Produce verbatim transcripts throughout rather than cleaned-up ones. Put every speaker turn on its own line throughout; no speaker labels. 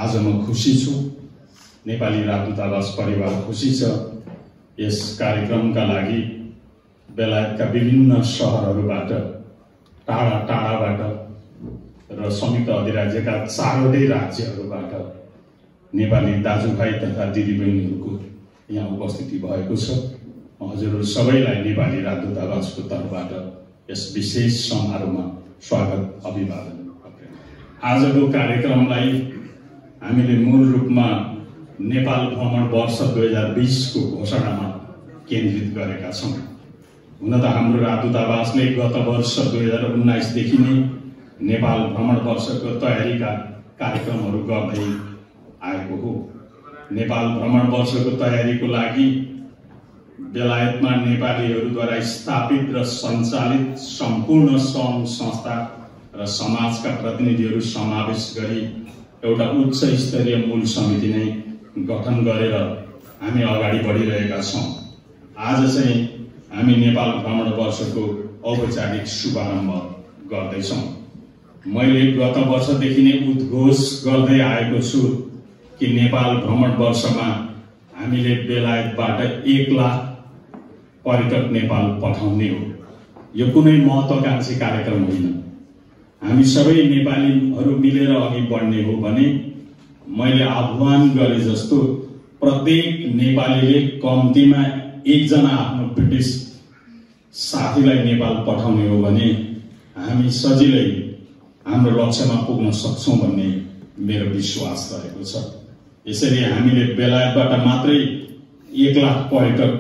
आज म खुसी छु, नेपाली राजदूतावास परिवार खुसी छ। यस कार्यक्रमका लागि बेलायतका विभिन्न शहरहरूबाट, टाढा टाढाबाट र संयुक्त अधिराज्यका चारवटै राज्यहरूबाट नेपाली दाजुभाइ तथा दिदीबहिनीहरूको यहाँ उपस्थिति भएको छ। म हजुरहरू सबैलाई नेपाली राजदूतावासको तर्फबाट यस विशेष समारोहमा स्वागत अभिवादन। आजको कार्यक्रमलाई हामीले मूल रूपमा नेपाल भ्रमण वर्ष दुई हजार बीस को घोषणामा केन्द्रित गरेका छौँ। हुन त हाम्रो राजदूतावासले गत वर्ष दुई हजार उन्नाइसदेखि नै नेपाल भ्रमण वर्षको तयारीका कार्यक्रमहरू गर्दै आएको हो। नेपाल भ्रमण वर्षको तयारीको लागि बेलायतमा नेपालीहरूद्वारा स्थापित र सञ्चालित सम्पूर्ण सङ्घ संस्था र समाजका प्रतिनिधिहरू समावेश गरी एउटा उच्च स्तरीय मूल समिति नै गठन गरेर हामी अगाडि बढिरहेका छौँ। आज चाहिँ हामी नेपाल भ्रमण वर्षको औपचारिक शुभारम्भ गर्दैछौँ। मैले गत वर्षदेखि नै उद्घोष गर्दै आएको छु कि नेपाल भ्रमण वर्षमा हामीले बेलायतबाट एक लाख पर्यटक नेपाल पठाउने हो। यो कुनै महत्त्वाकांक्षी कार्यक्रम होइन। हामी सबै नेपालीहरू मिलेर अघि बढ्ने हो भने मैले आह्वान गरे जस्तो प्रत्येक नेपालीले कम्तीमा एकजना आफ्नो ब्रिटिस साथीलाई नेपाल पठाउने हो भने हामी सजिलै हाम्रो लक्ष्यमा पुग्न सक्छौँ भन्ने मेरो विश्वास रहेको छ। यसरी हामीले बेलायतबाट मात्रै एक लाख पर्यटक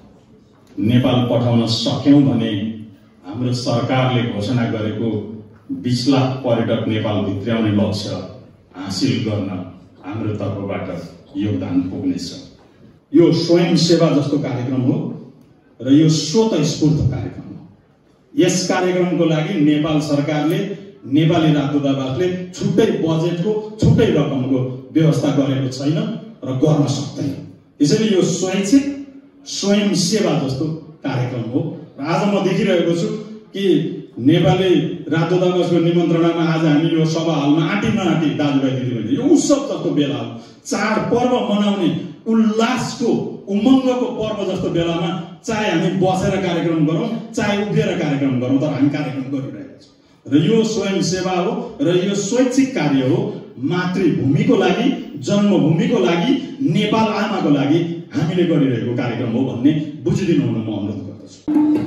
नेपाल पठाउन सक्यौँ भने हाम्रो सरकारले घोषणा गरेको बीस लाख पर्यटक नेपाल भित्र्याउने लक्ष्य हासिल गर्न हाम्रो तर्फबाट योगदान पुग्नेछ। यो स्वयं सेवा जस्तो कार्यक्रम हो र यो स्वतस्फूर्त कार्यक्रम हो। यस कार्यक्रमको लागि नेपाल सरकारले, नेपाली राजदूतावासले छुट्टै बजेटको, छुट्टै रकमको व्यवस्था गरेको छैन र गर्न सक्दैन। यसैले यो स्वैच्छिक स्वयं सेवा जस्तो कार्यक्रम हो। र आज म देखिरहेको छु कि नेपाली राजदूतावासको निमन्त्रणामा आज हामी यो सभा हलमा आँटी नआँटी दाजुभाइ दिदीबहिनी यो उत्सव जस्तो बेला हो। चाड पर्व मनाउने उल्लासको उमङ्गको पर्व जस्तो बेलामा चाहे हामी बसेर कार्यक्रम गरौँ, चाहे उभिएर कार्यक्रम गरौँ, तर हामी कार्यक्रम गरिरहेका छौँ। र यो स्वयं सेवा हो र यो स्वैच्छिक कार्य हो। मातृभूमिको लागि, जन्मभूमिको लागि, नेपाल आमाको लागि हामीले गरिरहेको कार्यक्रम हो भन्ने बुझिदिनु हुन म अनुरोध गर्दछु।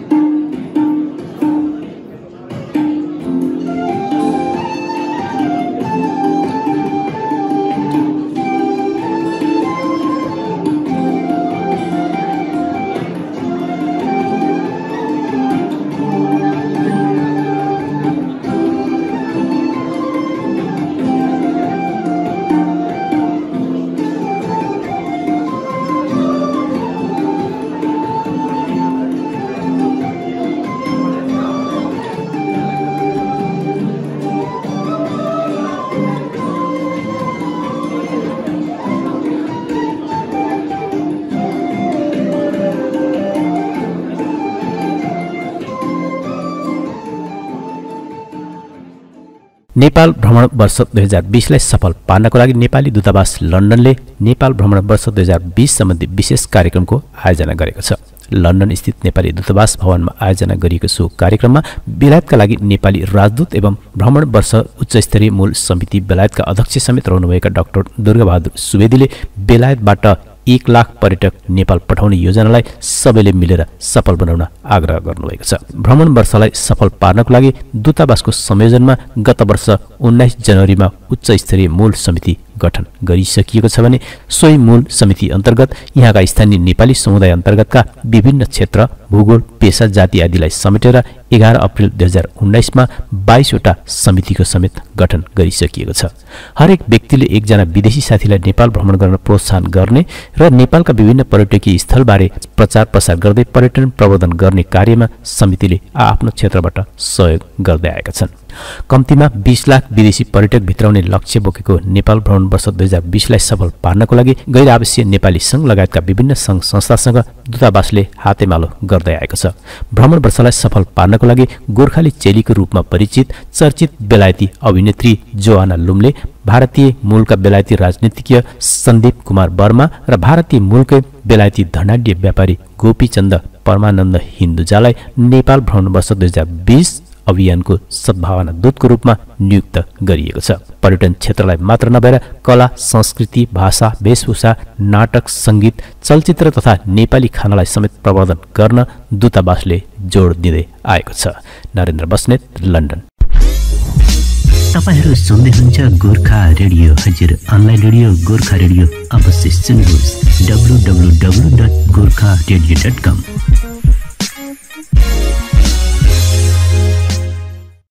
नेपाल भ्रमण वर्ष दुई हजार बीसलाई सफल पार्नको लागि नेपाली दूतावास लन्डनले नेपाल भ्रमण वर्ष दुई हजार बीस सम्बन्धी विशेष कार्यक्रमको आयोजना गरेको छ। लन्डन स्थित नेपाली दूतावास भवनमा आयोजना गरिएको सो कार्यक्रममा बेलायतका लागि नेपाली राजदूत एवं भ्रमण वर्ष उच्चस्तरीय मूल समिति बेलायतका अध्यक्ष समेत रहनुभएका डाक्टर दुर्गाबहादुर सुवेदीले बेलायतबाट एक लाख पर्यटक नेपाल पठाउने योजनालाई सबैले मिलेर सफल बनाउन आग्रह गर्नुभएको छ। भ्रमण वर्षलाई सफल पार्नको लागि दूतावासको संयोजनमा गत वर्ष उन्नाइस जनवरीमा उच्च स्तरीय मूल समिति गठन गरिसकिएको छ भने सोही मूल समिति अन्तर्गत यहाँका स्थानीय नेपाली समुदाय अन्तर्गतका विभिन्न क्षेत्र, भूगोल, पेशा, जाति आदिलाई समेटेर एघार अप्रेल दुई हजार उन्नाइसमा बाइसवटा समितिको समेत गठन गरिसकिएको छ। हरेक व्यक्तिले एकजना विदेशी साथीलाई नेपाल भ्रमण गर्न प्रोत्साहन गर्ने र नेपालका विभिन्न पर्यटकीय स्थलबारे प्रचार प्रसार गर्दै पर्यटन प्रवर्धन गर्ने कार्यमा समितिले आफ्नो क्षेत्रबाट सहयोग गर्दै आएका छन्। कम्तीमा बीस लाख विदेशी पर्यटक भित्राउने लक्ष्य बोकेको नेपाल भ्रमण वर्ष दुई हजार बीसलाई सफल पार्नको लागि गैर आवासीय नेपाली संघ लगायतका विभिन्न संघ संस्थासँग दूतावासले हातेमालो गर्दै गर्दै आएको छ। भ्रमण वर्षलाई सफल पार्नको लागि गोर्खाली चेलीको रूपमा परिचित चर्चित बेलायती अभिनेत्री जोआना लुमले भारतीय मूलका बेलायती राजनीतिज्ञ सन्दीप कुमार वर्मा र भारतीय मूलकै बेलायती धनाढ्य व्यापारी गोपीचन्द परमानन्द हिन्दुजालाई नेपाल भ्रमण वर्ष दुई हजार बीस अभियानको सद्भावना दूतको रूपमा नियुक्त गरिएको छ। पर्यटन क्षेत्रलाई मात्र नभएर कला, संस्कृति, भाषा, वेशभूषा, नाटक, सङ्गीत, चलचित्र तथा नेपाली खानालाई समेत प्रवर्धन गर्न दूतावासले जोड दिँदै आएको छ। नरेन्द्र बस्नेत, लन्डन।
तपाईहरु सुन्दै हुनुहुन्छ गोर्खा रेडियो। हजुर अनलाइन रेडियो गोर्खा रेडियो अवश्य सुन्नुहोस् W W W dot Gorkha radio dot कम।